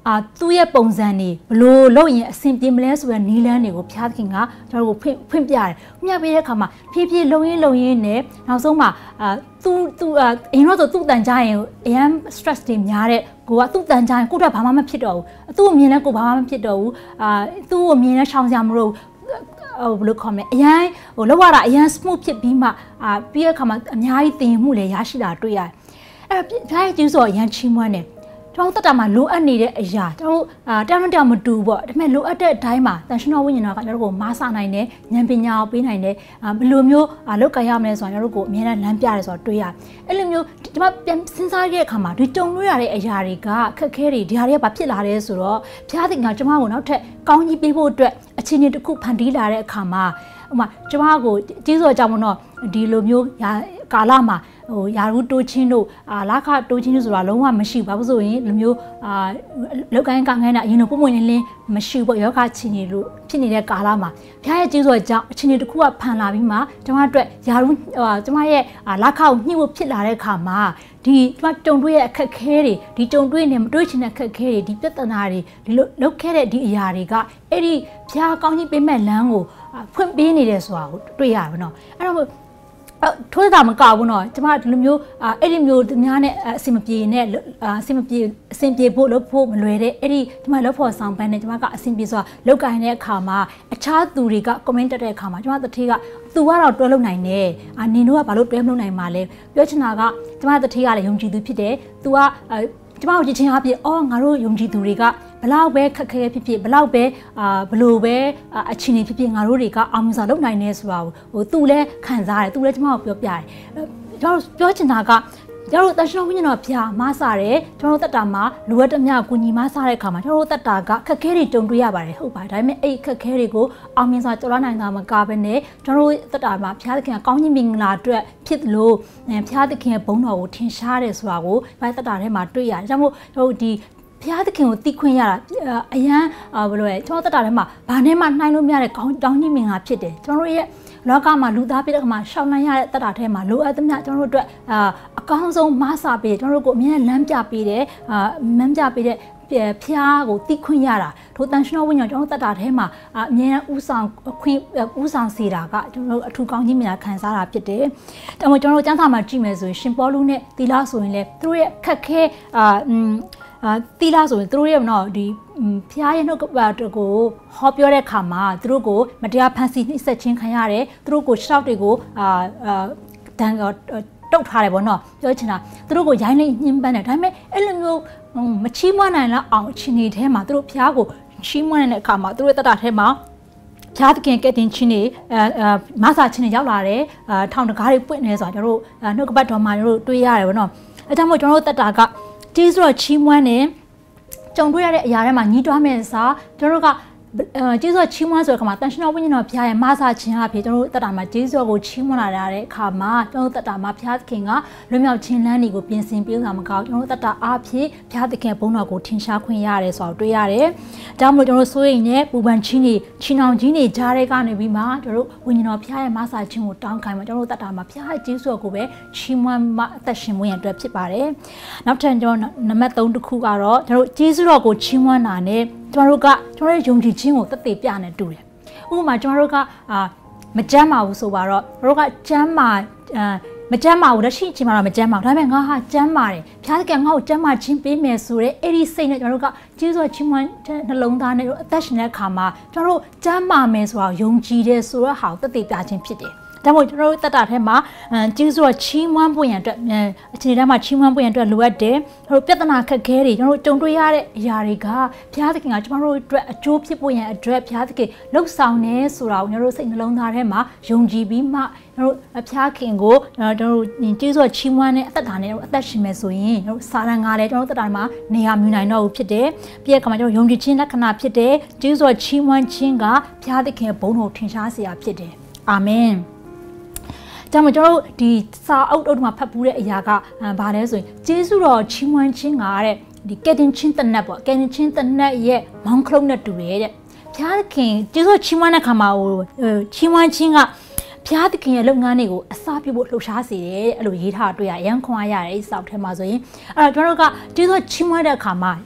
အာသူ့ရဲ့ပုံစံနေဘလို့လုပ်ရင်အဆင်ပြေမလဲဆိုတဲ့နီးလန်းတွေကိုဖျားသခင်ကကျွန်တော်တို့ဖွင့်ဖွင့်ပြတယ်။မျှပေးတဲ့အခါမှာဖြည်းဖြည်းလုံရင်းလုံရင်းနဲ့နောက်ဆုံးမှာအာသူသူအရင်တော့ဆိုသူ့တန်ကြရင်အရန် stress တွေများတဲ့ကိုကသူ့တန်ကြရင်ကိုတော့ဘာမှမဖြစ်တော့ဘူး။သူ့အမြင်နဲ့ကိုဘာမှမဖြစ်တော့ဘူး။အာသူ့အမြင်နဲ့ရှောင်စရာမလိုဟိုဘယ်လိုခေါ်မလဲအရန်ဟိုလောက်ရတာအရန် smooth ဖြစ်ပြီးမှအာပြီးတဲ့အခါမှာအများကြီးတင်မှုလည်းရရှိတာတွေ့ရတယ်။အဲ့ဒါဖျားရဲ့ကျူးစောအရန်ချီးမွမ်းတယ်ကျွန်တော်တက်တာမှာလိုအပ်နေတဲ့အရာကျွန်တော်အာတမ်းတမ်းမတူပေါ့ဒါပေမဲ့လိုအပ်တဲ့အတိုင်းမှာတန်ရှင်တော်ဝိညာဉ်တော်ကကျွန်တော်တို့ကိုမားဆနိုင်တယ်ဉာဏ်ပညာကိုပေးနိုင်တယ်အာဘယ်လိုမျိုးလောက်ကိုင်ရမလဲဆိုတော့ကျွန်တော်တို့ကိုအများနဲ့လမ်းပြတယ်ဆိုတော့တွေးရတယ်အဲ့လိုမျိုးကျွန်မပြန်စဉ်းစားခဲ့တဲ့အခါမှာဒီတုံလို့ရတဲ့အရာတွေကခက်ခဲတွေဒီဟာတွေကဘာဖြစ်လာလဲဆိုတော့ဘုရားသခင်ကကျွန်မကိုနောက်ထပ်ကောင်းကြီးပေးဖို့အတွက်အခြေအနေတစ်ခုဖန်တီးလာတဲ့အခါမှာဥပမာကျွန်မကိုကျေးဇူးကြောင့်မလို့ဒီလိုမျိုးကာလမှာဟိုယာရုတိုးချင်းတို့အာလာခတိုးချင်းတို့ဆိုတာလုံးဝမရှိဘူးဘာလို့ဆိုရင်လူမျိုးအာလောက်ကိုင်းကောင်းကိုင်းတာအရင်ကပုံမှန်လင်းလင်းမရှိဘူးပေါ့ယောဂချင်းတွေလို့ဖြစ်နေတဲ့ကာလမှာဖျားရဲ့ကျေးဇူးကြောင့်အချင်းတွေတစ်ခုကဖန်လာပြီးမှကျွန်မအတွက်ယာရုကျွန်မရဲ့လာခကိုညှိဖို့ဖြစ်လာတဲ့အခါမှာဒီကျွန်မတုံတွေးရဲ့အခက်ခဲတွေဒီတုံတွေးနေမတွေးချင်တဲ့အခက်ခဲတွေဒီပြဿနာတွေဒီလိုလောက်ခဲတဲ့ဒီအရာတွေကအဲ့ဒီဖျားကောင်းကြီးပေးမဲ့လမ်းကိုဖွင့်ပေးနေတယ်ဆိုတာကိုတွေ့ရပါတော့အဲ့တော့ထိုးတာမကောက်ဘူးနော်ကျမဒီလိုမျိုးအဲ့ဒီမျိုးတများနဲ့အဆင်မပြေနဲ့အဆင်မပြေအဆင်ပြေဖို့လုပ်ဖို့မလွယ်တဲ့အဲ့ဒီကျမလုပ်ဖို့ဆောင်ပန်းနဲ့ကျမကအဆင်ပြေဆိုတာလောက်ကိုင်းတဲ့အခါမှာအခြားသူတွေက comment တက်တဲ့အခါမှာကျမတတိကသူကတော့တွဲလုပ်နိုင်တယ်အာနင်တို့ကဘာလို့တွဲမလုပ်နိုင်မှာလဲပြောချင်တာကကျမတတိကလည်းယုံကြည်သူဖြစ်တယ်သူကကျမတို့ကြည့်ချင်းအဖြစ်အော်ငါတို့ယုံကြည်သူတွေကဘလောက်ပဲခက်ခဲဖြစ်ဖြစ်ဘလောက်ပဲအာဘလို့ပဲအချင်းချင်းဖြစ်ဖြစ်ငါတို့တွေကအောင်မြင်စွာလုပ်နိုင်နေဆိုတာကိုဟိုသူလည်းခံစားတယ်သူလည်းကျမကိုပြောပြတယ်ကျွန်တော်ပြောချင်တာကကျွန်တော်တန်ရှင်ဝိညာဉ်တော်ဖျားမဆတယ်ကျွန်တော်တက်တာမှာလိုအပ်တဲ့မြကိုညီမဆတဲ့အခါမှာကျွန်တော်တက်တာကခက်ခဲတွေတုံတွေ့ရပါတယ်ဟုတ်ပါတယ်ဒါပေမဲ့အဲ့ခက်ခဲတွေကိုအောင်မြင်စွာကျော်လွှားနိုင်တာမကဘဲနဲ့ကျွန်တော်တက်တာမှာဖျားသခင်ကကောင်းကြီးမင်္ဂလာအတွက်ဖြစ်လို့ဖျားသခင်ရဲ့ဘုန်းတော်ကိုထင်ရှားတယ်ဆိုတာကိုဘိုင်းတက်တာထဲမှာတွေ့ရတယ်ဒါကြောင့်မို့ကျွန်တော်ဒီဖျားသခင်ကိုသိခွင့်ရတာအရန်ဘယ်လိုလဲကျွန်တော်တက်တာထဲမှာဘာနဲ့မှနှိုင်းလို့မရတဲ့ကောင်းတောင်းကြီးမင်္ဂလာဖြစ်တယ်ကျွန်တော်ရဲ့လောကမှာလူသားပြတဲ့အခါမှာရှောင်နိုင်ရတဲ့တက်တာထဲမှာလိုအပ်သမျှကျွန်တော်တို့အတွက်အာအကောင်းဆုံးမဆာပေးကျွန်တော်တို့ကိုအမြဲလမ်းပြပေးတယ်အာလမ်းပြပေးတဲ့ဖျားကိုသိခွင့်ရတာထိုတန်ရှင်တော်ဝိညာဉ်ကျွန်တော်တက်တာထဲမှာအမြဲဥဆောင်ခွင့်ဥဆောင်စေတာကကျွန်တော်တို့အထူးကောင်းကြီးမြတ်ခံစားတာဖြစ်တယ်။ဒါမှမဟုတ်ကျွန်တော်တို့ကျမ်းစာမှာကြည့်မယ်ဆိုရင်ရှင်ပေါလုနဲ့သီလဆိုရင်လေသူတို့ရဲ့ခက်ခဲအာအာသီလဆိုရင်သူတို့ရဲ့တော့ဒီဖျားရဲ့နှုတ်ကပတ်ကိုဟောပြောတဲ့ခါမှာသူတို့ကိုမတရားဖန်ဆီးနှိပ်စက်ခြင်းခံရတယ်သူတို့ကိုရှောက်တွေကိုအာအာတန်တုတ်ထားတယ်ပေါ့နော်ပြောချင်တာသူတို့ကိုရိုင်းနေညှင်းပန်းတယ်ဒါပေမဲ့အဲ့လိုမျိုးမချီးမွမ်းနိုင်လောက်အောင်အချင်းတွေထဲမှာသူတို့ဖျားကိုချီးမွမ်းတဲ့အခါမှာသူတို့တက်တာထဲမှာဖျားသခင်ကဲတင်ချင်းနေအဲမဆာချင်းနေရောက်လာတယ်အာထောင်တကားတွေပွင့်နေဆိုတော့ကျွန်တော်တို့နှုတ်ကပတ်တော်မှာတို့တွေ့ရတယ်ပေါ့နော်အဲကြောင့်မို့ကျွန်တော်တို့တက်တာကကျေးဇူးတော်ချီးမွမ်းတယ်ကြုံတွေ့ရတဲ့အရာတွေမှာညီးတွားမဲ့စာကျွန်တော်တို့ကကျေးဇူးချီးမွမ်းဆိုတဲ့အခါမှာတန်ရှင်တော်ဝိညာဉ်တော်ဘုရားရဲ့မဆာခြင်းအဖြစ်ကျွန်တော်တို့တက်တာမှာကျေးဇူးကိုချီးမွမ်းလာတဲ့အခါမှာကျွန်တော်တို့တက်တာမှာဘုရားသခင်ကလွတ်မြောက်ခြင်းလမ်းတွေကိုပြင်ဆင်ပေးတာမကောင်းကျွန်တော်တို့တက်တာအားဖြင့်ဘုရားသခင်ဘုန်းတော်ကိုထင်ရှားခွင့်ရတယ်ဆိုတော့တွေ့ရတယ်။ဒါမှမဟုတ်ကျွန်တော်တို့ဆိုရင်လည်းပူပန်ခြင်းတွေချီနှောင်ခြင်းတွေကြားတဲ့ကနေပြီးမှကျွန်တော်တို့ဝိညာဉ်တော်ဘုရားရဲ့မဆာခြင်းကိုတောင်းခံမှာကျွန်တော်တို့တက်တာမှာဘုရားရဲ့ကျေးဇူးကိုပဲချီးမွမ်းမှအသက်ရှင်မွေးရန်အတွက်ဖြစ်ပါတယ်။နောက်ထပ်ကျွန်တော်နံပါတ်သုံးတစ်ခုကတော့ကျွန်တော်တို့ကျေးဇူးတော်ကိုချီးမွမ်းတာနဲ့ကျွန်တော်တို့ကကျွန်တော်ရဲ့ယုံကြည်ခြင်းကိုသက်သေပြနေတူတယ်။ဥပမာကျွန်တော်တို့ကအာမကြမ်းပါဘူးဆိုပါတော့တို့ကကြမ်းမာအာမကြမ်းပါဘူးလက်ရှိချိန်မှာတော့မကြမ်းပါဘူးဒါပေမဲ့ငါဟာကြမ်းပါတယ်ဘုရားသခင်ငါ့ကိုကြမ်းမာခြင်းပေးမယ်ဆိုတဲ့အဲ့ဒီစိတ်နဲ့ကျွန်တော်တို့ကကျေးဇူးချီးမွမ်းတဲ့နှလုံးသားနဲ့အသက်ရှင်တဲ့အခါမှာကျွန်တော်တို့ကြမ်းမာမယ်ဆိုတာယုံကြည်တယ်ဆိုတော့ဟာကိုသက်သေပြခြင်းဖြစ်တယ်ဒါမို့ကျွန်တော်တို့တက်တာထဲမှာကျေးဇူးချီးမွမ်းဖို့ရန်အတွက်အခြေအနေထဲမှာချီးမွမ်းဖို့ရန်အတွက်လိုအပ်တယ်ကျွန်တော်တို့ပြဿနာခက်ခဲတွေကျွန်တော်တို့ကြုံတွေ့ရတဲ့အရာတွေကဘုရားသခင်ကကျွန်တော်တို့အတွက်အကျိုးဖြစ်ဖို့ရန်အတွက်ဘုရားသခင်လှုပ်ဆောင်နေဆိုတာကိုကျွန်တော်တို့စိတ်နှလုံးသားထဲမှာယုံကြည်ပြီးမှကျွန်တော်တို့ဘုရားခင်ကိုကျွန်တော်တို့ကျေးဇူးချီးမွမ်းတဲ့အသက်တာနဲ့အသက်ရှင်မယ်ဆိုရင်ကျွန်တော်တို့စာရန်ကလည်းကျွန်တော်တို့တက်တာမှာနေရာမြူနိုင်တော့ဘူးဖြစ်တယ်ပြီးတဲ့အခါမှာကျွန်တော်ယုံကြည်ခြင်းလက္ခဏာဖြစ်တယ်ကျေးဇူးချီးမွမ်းခြင်းကဘုရားသခင်ဘုန်းတော်ထင်ရှားစေရာဖြစ်တယ်အာမင်ဒါမှကျွန်တော်တို့ဒီစာအုပ်အုပ်မှာဖတ်ပူးတဲ့အရာကဘာလဲဆိုရင်ကျေးဇူးတော်ချီးမွမ်းခြင်းကတဲ့ဒီကယ်တင်ချင်းတနတ်ပေါ့ကယ်တင်ချင်းတနတ်ရဲ့မောင်းခလုံးနဲ့တူတယ်တဲ့ဘုရားသခင်ကျေးဇူးချီးမွမ်းတဲ့ခါမှာဟိုချီးမွမ်းခြင်းကဘုရားသခင်ရဲ့လုပ်ငန်းတွေကိုအစားပြုဖို့လှုပ်ရှားစေတယ်အဲ့လိုရေးထားတွေ့ရရန်ခွန်အားရတယ်စောက်ထဲမှာဆိုရင်အဲ့တော့ကျွန်တော်တို့ကကျေးဇူးချီးမွမ်းတဲ့အခါမှာ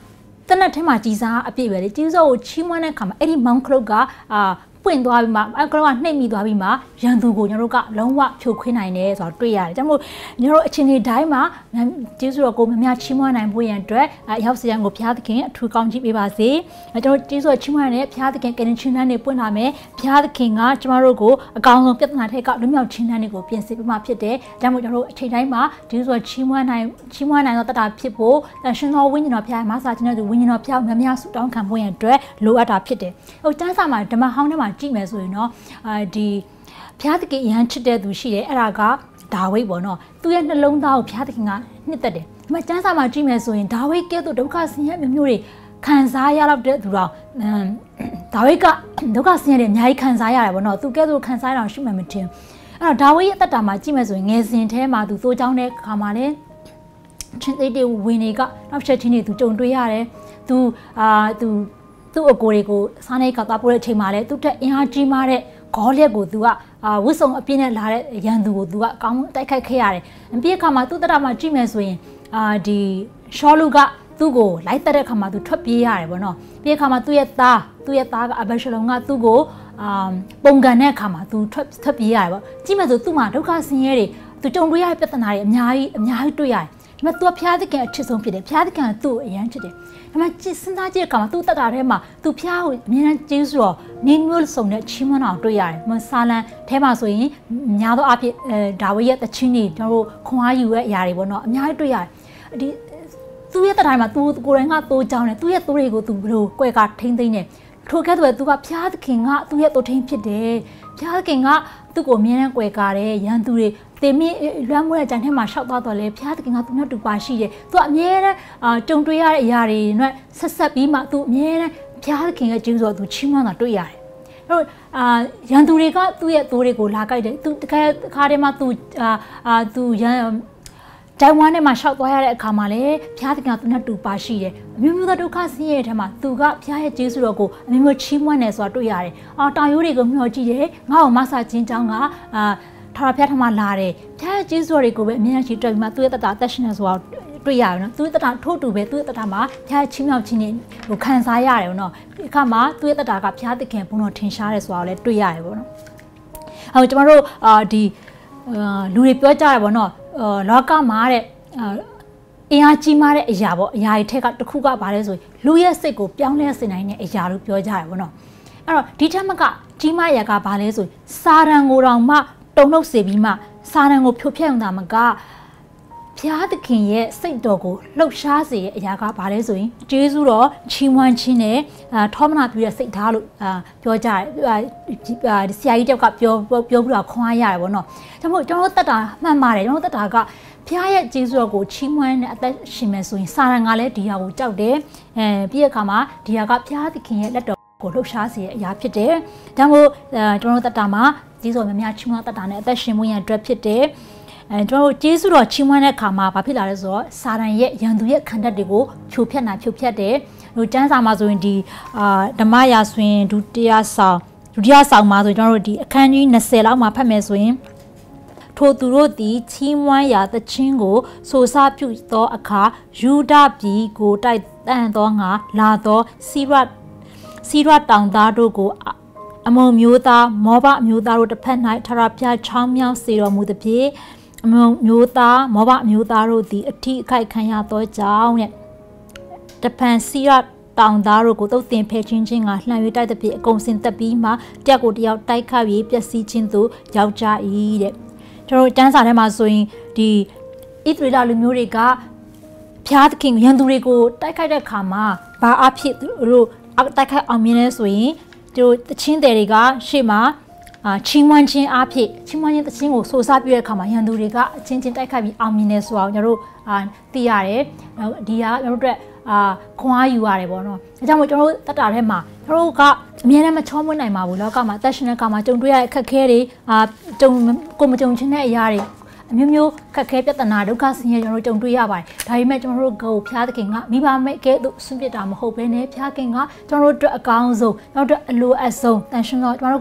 တနက်ထဲမှာကြည်စားအပြည့်ပဲလေကျေးဇူးကိုချီးမွမ်းတဲ့အခါမှာအဲ့ဒီမောင်ခလုတ်ကအာပွင့်သွားပြီးမှအဲ့ကလောကနှိပ်မိသွားပြီးမှရန်သူကိုကျွန်တော်တို့ကလုံးဝဖြိုခွင်းနိုင်တယ်ဆိုတော့တွေ့ရတယ်။ဒါမို့ကျွန်တော်တို့အချင်းတွေတိုင်းမှာကျေးဇူးတော်ကိုမများချီးမွမ်းနိုင်ဖို့ရန်အတွက်ရောက်စရန်ကိုဘုရားသခင်အထူးကောင်းချီးပေးပါစေ။ကျွန်တော်ကျေးဇူးတော်ချီးမွမ်းတဲ့ဘုရားသခင်ကယ်တင်ခြင်းနှန်းတွေပွင့်လာမယ်။ဘုရားသခင်ကကျွန်တော်တို့ကိုအကောင်းဆုံးပြဿနာထက်ကလွတ်မြောက်ခြင်းနှန်းတွေကိုပြင်ဆင်ပေးမှဖြစ်တယ်။ဒါမို့ကျွန်တော်တို့အချိန်တိုင်းမှာကျေးဇူးတော်ချီးမွမ်းနိုင်ချီးမွမ်းနိုင်သောတတ်တာဖြစ်ဖို့ရှင်တော်ဝိညာဉ်တော်ဘုရားမဆာခြင်းတဲ့ဝိညာဉ်တော်ဘုရားမများဆုတောင်းခံဖို့ရန်အတွက်လိုအပ်တာဖြစ်တယ်။ဟိုကျမ်းစာမှာဓမ္မဟောင်းထဲမှာကြည့်မယ်ဆိုရင်နော်အာဒီဘုရားသခင်ရဟန်းချစ်တဲ့သူရှိတယ်အဲ့ဒါကဒါဝိဒ်ပေါ့နော်သူရဲ့နှလုံးသားကိုဘုရားသခင်ကနှစ်သက်တယ်ဒီမှာကျမ်းစာမှာကြည့်မယ်ဆိုရင်ဒါဝိဒ်ကဲ့သို့ဒုက္ခဆင်းရဲမျိုးမျိုးတွေခံစားရတော့တဲ့သူတော်ဒါဝိဒ်ကဒုက္ခဆင်းရဲတွေအများကြီးခံစားရတယ်ပေါ့နော်သူကဲ့သို့ခံစားရအောင်ရှိမှမထင်အဲ့တော့ဒါဝိဒ်ရဲ့အသက်တာမှာကြည့်မယ်ဆိုရင်ငယ်စဉ်ထဲမှာသူသိုးချောင်းတဲ့ခါမှာလည်းချင်းသေးတဲ့ဝင်တွေကနောက်ချက်ချင်းတွေသူကြုံတွေ့ရတယ်သူအာသူသူ့အကိုတွေကိုစားနေကသွားပို့တဲ့အချိန်မှာလည်းသူ့ထက်အင်အားကြီးမားတဲ့ဂေါလျက်ကိုသူကအာဝစ်စုံအပြင်းနဲ့လာတဲ့ရန်သူကိုသူကကောင်းတိုက်ခိုက်ခဲ့ရတယ်။အပြည့်အခါမှာသူ့တရမှာကြည့်မယ်ဆိုရင်အာဒီရှောလူကသူ့ကိုလိုက်တက်တဲ့အခါမှာသူထွက်ပြေးရတယ်ပေါ့နော်။ပြေးအခါမှာသူ့ရဲ့သားသူ့ရဲ့သားကအဘရှလုံကသူ့ကိုအာပုံကန်တဲ့အခါမှာသူထွက်ထွက်ပြေးရတယ်ပေါ့။ကြည့်မယ်ဆိုသူ့မှာဒုက္ခဆင်းရဲတွေသူကြုံတွေ့ရတဲ့ပြဿနာတွေအများကြီးအများကြီးတွေ့ရတယ်။ဒါပေမဲ့သူကဘုရားသခင်အချစ်ဆုံးဖြစ်တယ်။ဘုရားသခင်ကသူ့ကိုအယမ်းချစ်တယ်။ဒါပေမဲ့စဉ်းစားကြည့်တဲ့အခါမှာသူ့တက်တာထဲမှာသူဖျားကိုအမြဲတမ်းကျေးဇူးတော်နင်းမျိုးစုံနဲ့ချီးမွမ်းအောင်တွေ့ရတယ်။မဆာလန်ထဲမှာဆိုရင်များသောအားဖြင့်အဲဒါဝိရဲ့တခြင်းတွေကျွန်တော်တို့ခွန်အားယူရဲ့အရာတွေပေါ့နော်အများကြီးတွေ့ရတယ်။ဒီသူ့ရဲ့တက်တိုင်းမှာသူကိုယ်တိုင်ကတိုးကြောင်းတယ်သူ့ရဲ့တိုးတွေကိုသူဘယ်လိုကွဲကထိမ့်သိမ့်နေထိုကဲ့သို့ပဲသူကဖျားသခင်ကသူ့ရဲ့တိုးထိန်ဖြစ်တယ်။ဖျားသခင်ကသူ့ကိုအမြဲတမ်းကွဲကားတယ်ရန်သူတွေတေမင်းလွမ်းမိုးတဲ့ကြံထဲမှာရှောက်သွားတော့လေဘုရားသခင်ကသူနဲ့တူပါရှိတယ်။သူအမြဲတမ်းအာကြုံတွေ့ရတဲ့အရာတွေနဲ့ဆက်ဆက်ပြီးမှသူအမြဲတမ်းဘုရားသခင်ရဲ့ကျေးဇူးတော်သူချီးမွမ်းတာတွေ့ရတယ်။အဲ့တော့အာရန်သူတွေကသူ့ရဲ့သိုးတွေကိုလာကြိုက်တယ်။သူတခါခါထဲမှာသူအာအာသူရန်တိုင်ဝမ်ထဲမှာရှောက်သွားရတဲ့အခါမှာလေဘုရားသခင်ကသူနဲ့တူပါရှိတယ်။အမျိုးမျိုးသောဒုက္ခဆင်းရဲတဲ့ထဲမှာသူကဘုရားရဲ့ကျေးဇူးတော်ကိုအမျိုးမျိုးချီးမွမ်းတယ်ဆိုတာတွေ့ရတယ်။အာတာယိုးတွေကိုမျှော်ကြည့်တယ်။ငါ့ကိုမဆာချင်းကြောင်းကအာထာဝရဘုရားထမလာတယ်ဘုရားကျေးဇူးတွေကိုပဲအမြဲတမ်းချီးတွက်ပြီးမှသူ့ရဲ့တတအသက်ရှင်နေဆိုတာတွေ့ရတယ်နော်သူ့ရဲ့တတထို့တူပဲသူ့ရဲ့တတမှာဘုရားချင်းမြောက်ခြင်းနဲ့ဟိုခံစားရတယ်နော်ဒီအခါမှာသူ့ရဲ့တတကဘုရားသခင်ဘုံတော်ထင်ရှားတယ်ဆိုတာကိုလည်းတွေ့ရတယ်ပေါ့နော်ဟိုကျွန်တော်တို့အာဒီလူတွေပြောကြတယ်ပေါ့နော်လောကမှာတဲ့အင်အားကြီးမားတဲ့အရာပေါ့အရာတွေထက်ကတစ်ခုကဘာလဲဆိုရင်လူရဲ့စိတ်ကိုပြောင်းလဲစေနိုင်တဲ့အရာလို့ပြောကြတယ်ပေါ့နော်အဲ့တော့ဒီထက်မကကြီးမားရာကဘာလဲဆိုရင်စာရန်ကိုတောင်မှတုံ့နှုတ်စေပြီးမှစာရန်ကိုဖြိုဖျက်အောင်တာမကဘုရားသခင်ရဲ့စိတ်တော်ကိုလှုပ်ရှားစေတဲ့အရာကဘာလဲဆိုရင်ကျေးဇူးတော်ချီးမွမ်းခြင်းနဲ့အာထောမနာပြုတဲ့စိတ်ဓာတ်လို့အာပြောကြတယ်ဆရာကြီးတယောက်ကပြောပြောပြီးတော့ခွန်အားရတယ်ပေါ့နော်ဒါမို့ကျွန်တော်တို့တတ်တာမှန်ပါတယ်ကျွန်တော်တို့တတ်တာကဘုရားရဲ့ကျေးဇူးတော်ကိုချီးမွမ်းတဲ့အသက်ရှင်မယ်ဆိုရင်စာရန်ကလည်းဒီဟာကိုကြောက်တယ်အဲပြီးတဲ့အခါမှာဒီဟာကဘုရားသခင်ရဲ့လက်တော်ကိုလှုပ်ရှားစေတဲ့အရာဖြစ်တယ်ဒါမို့ကျွန်တော်တို့တတ်တာမှာကျေးဇူးတော်များများချီးမွမ်းတတ်တာနဲ့အသက်ရှင်မှုရန်အတွက်ဖြစ်တယ်အဲကျွန်တော်တို့ကျေးဇူးတော်ချီးမွမ်းတဲ့အခါမှာဘာဖြစ်လာလဲဆိုတော့စာရန်ရဲ့ရန်သူရဲ့ခံတတ်တွေကိုဖြိုဖျက်နိုင်ဖြိုဖျက်တယ်ဟိုကျမ်းစာမှာဆိုရင်ဒီအာဓမ္မရာဆိုရင်ဒုတိယဆောင်ဒုတိယဆောင်မှာဆိုကျွန်တော်တို့ဒီအခန်းကြီး၂၀လောက်မှာဖတ်မယ်ဆိုရင်ထိုသူတို့သည်ချီးမွမ်းရာသခြင်းကိုဆိုစားပြုသောအခါယူဒပြည်ကိုတိုက်တန့်သောငါလာသောစီရတ်စီရတ်တောင်သားတို့ကိုအမုံမျိုးသားမောဘမျိုးသားတို့တစ်ဖက်၌ထရဖျားချောင်းမြောင်းစေတော်မူသည်ဖြင့်အမုံမျိုးသားမောဘမျိုးသားတို့သည်အထီးအခိုက်ခံရသောကြောင့်တဲ့တဖန်စီရတ်တောင်သားတို့ကိုတုတ်တင်ဖဲချင်းချင်းကလှန်၍တိုက်သည်ဖြင့်အကုန်စင်သက်ပြီးမှတယောက်ကိုတယောက်တိုက်ခတ်ပြီးပျက်စီးခြင်းသို့ရောက်ကြ၏တဲ့ကျွန်တော်တန်းစာထဲမှာဆိုရင်ဒီဣသရေလလူမျိုးတွေကဘုရားသခင်ရန်သူတွေကိုတိုက်ခိုက်တဲ့အခါမှာဘာအဖြစ်သူတို့တိုက်ခိုက်အောင်မြင်လဲဆိုရင်သူတို့တချင်းတယ်တွေကရှေ့မှာအာချီးမွမ်းခြင်းအဖြစ်ချီးမွမ်းခြင်းတချင်းကိုစိုးစားပြတဲ့အခါမှာရန်သူတွေကအချင်းချင်းတိုက်ခိုက်ပြီးအောင်မြင်နေဆိုအောင်ကျွန်တော်တို့အာသိရတယ်ဒီကကျွန်တော်တို့အတွက်အာခွန်အားယူရတယ်ပေါ့နော်ဒါကြောင့်မို့ကျွန်တော်တို့တက်တာထဲမှာကျွန်တော်တို့ကအများနဲ့မချောမွေ့နိုင်ပါဘူးလောကမှာတက်ရှင်တဲ့ကမှာကြုံတွေ့ရတဲ့အခက်အခဲတွေအာကြုံကိုမကြုံချင်တဲ့အရာတွေအမျိုးမျိုးခက်ခဲပြဿနာဒုက္ခဆင်းရဲကျွန်တော်တို့ကြုံတွေ့ရပါတယ်ဒါပေမဲ့ကျွန်တော်တို့ကိုဘုရားသခင်ကမိဘမဲ့ကဲသို့ဆွန့်ပစ်တာမဟုတ်ဘဲနဲ့ဘုရားခင်ကကျွန်တော်တို့အတွက်အကောင်းဆုံးကျွန်တော်တို့အလိုအပ်ဆုံးတန်ရှင်တော်ကျွန်တော်တို့ကို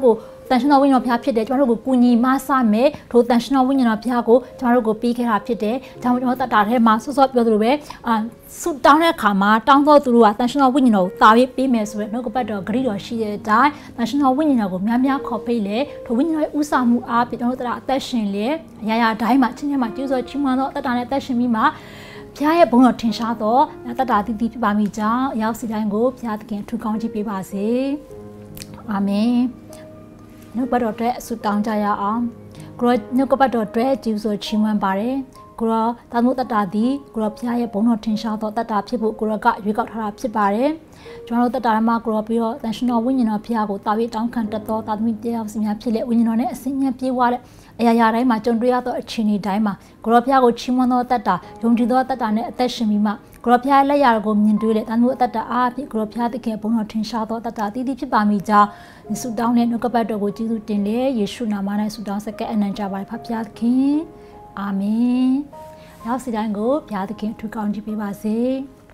တန်ရှင်တော်ဝိညာဉ်တော်ဖျားဖြစ်တယ်ကျွန်တော်တို့ကိုကူညီမဆမယ်ထိုတန်ရှင်တော်ဝိညာဉ်တော်ဖျားကိုကျွန်တော်တို့ကိုပေးခဲ့တာဖြစ်တယ်ဒါမှမဟုတ်ကျွန်တော်တတ်တာထဲမှာဆော့ဆော့ပြောသလိုပဲအာဆုတောင်းတဲ့အခါမှာတောင်းတော့သူတို့ကတန်ရှင်တော်ဝိညာဉ်တော်ကိုတာပြီးပေးမယ်ဆိုရယ်နှုတ်ကပတ်တော်ဂရိတော်ရှိတဲ့အတိုင်းတန်ရှင်တော်ဝိညာဉ်တော်ကိုများများခေါ်ဖိတ်လေထိုဝိညာဉ်တော်ရဲ့ဥဆောင်မှုအားဖြင့်ကျွန်တော်တို့အသက်ရှင်လေအရာရာတိုင်းမှာချင်းချင်းမှာကျေးဇူးချီးမွမ်းတော့တတ်တာနဲ့အသက်ရှင်ပြီးမှဖျားရဲ့ဘုံတော်ထင်ရှားတော့တတ်တာတည်တည်ဖြစ်ပါမိကြောင်းအရောက်စီတိုင်းကိုဖျားသခင်ထူကောင်းကြည့်ပေးပါစေအာမင်နှုတ်ကပတ်တော်အတွက်ဆုတောင်းကြရအောင်ကိုရောနှုတ်ကပတ်တော်အတွက်ကျေးဇူးချီးမွမ်းပါတယ်ကိုရောတာမှုတတ်တာဒီကိုရောဖျားရဲ့ဘုံတော်ထင်ရှားတော့တတ်တာဖြစ်ဖို့ကိုရောကရွေးကောက်ထားတာဖြစ်ပါတယ်ကျွန်တော်တို့တတ်တာမှာကိုရောပြီးတော့တန်ရှင်တော်ဝိညာဉ်တော်ဖျားကိုတာပြီးတောင်းခံတတ်သောတာသမီတရားစီများဖြစ်လေဝိညာဉ်တော်နဲ့အစဉ်အမြဲပြေးွားတဲ့အရာရာတိုင်းမှာကြုံတွေ့ရသောအခြေအနေတိုင်းမှာကိုရောဖျားကိုချီးမွမ်းသောတတ်တာယုံကြည်သောတတ်တာနဲ့အသက်ရှင်ပြီးမှကိုရောဖျားလက်ရာကိုမြင်တွေ့လေတာမှုအတ္တအားဖြင့်ကိုရောဖျားသခင်ဘုန်းတော်ထင်ရှားသောတတ်တာတည်တည်ဖြစ်ပါမိကြောင်းဆုတောင်းတဲ့နှုတ်ကပတ်တော်ကိုကျေးဇူးတင်တယ်ယေရှုနာမ၌ဆုတောင်းစက္ကအနံ့ကြပါဖဖျားသခင်အာမင်နောက်စီတိုင်းကိုဖျားသခင်ထူကောင်းကြည့်ပေးပါစေ